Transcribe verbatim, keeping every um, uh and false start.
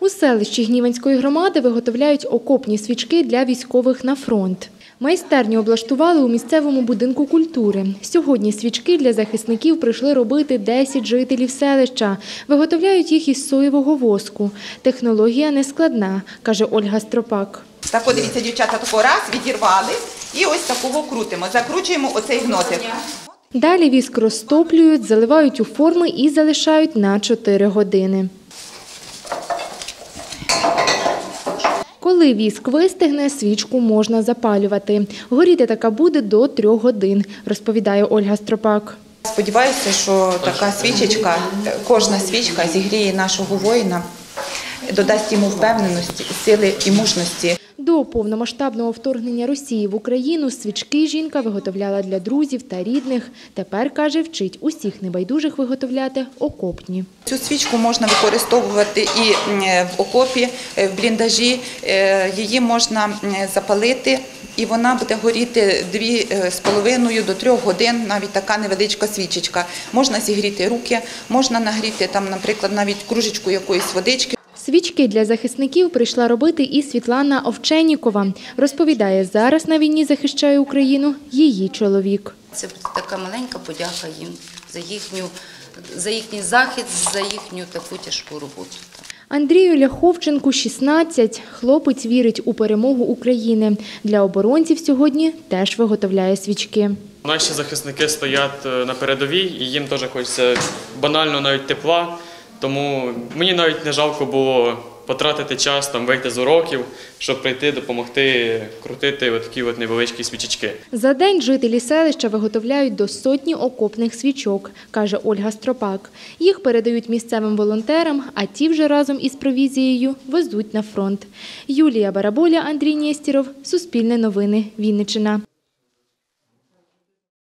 У селищі Гніванської громади виготовляють окопні свічки для військових на фронт. Майстерню облаштували у місцевому будинку культури. Сьогодні свічки для захисників прийшли робити десять жителів селища. Виготовляють їх із соєвого воску. Технологія нескладна, каже Ольга Стропак. Так, от, дивіться, дівчата, тако раз, відірвали і ось такого крутимо. Закручуємо оцей гнотик. Далі віск розтоплюють, заливають у форми і залишають на чотири години. Коли віск вистигне, свічку можна запалювати. Горіти така буде до трьох годин, розповідає Ольга Стропак. Сподіваюся, що така свічечка, кожна свічка зігріє нашого воїна, додасть йому впевненості, сили і мужності. До повномасштабного вторгнення Росії в Україну свічки жінка виготовляла для друзів та рідних. Тепер, каже, вчить усіх небайдужих виготовляти окопні. Цю свічку можна використовувати і в окопі, в бліндажі. Її можна запалити, і вона буде горіти дві з половиною до трьох годин, навіть така невеличка свічечка. Можна зігріти руки, можна нагріти, там, наприклад, навіть кружечку якоїсь водички. Свічки для захисників прийшла робити і Світлана Овченнікова. Розповідає, зараз на війні захищає Україну її чоловік. Це така маленька подяка їм за їхню, за їхній захист, за їхню таку тяжку роботу. Андрію Ляховченку шістнадцять. Хлопець вірить у перемогу України. Для оборонців сьогодні теж виготовляє свічки. Наші захисники стоять на передовій і їм теж хочеться банально навіть тепла. Тому мені навіть не жалко було потратити час, там, вийти з уроків, щоб прийти, допомогти крутити такі от невеличкі свічечки. За день жителі селища виготовляють до сотні окопних свічок, каже Ольга Стропак. Їх передають місцевим волонтерам, а ті вже разом із провізією везуть на фронт. Юлія Бараболя, Андрій Нєстєров, Суспільне новини, Вінниччина.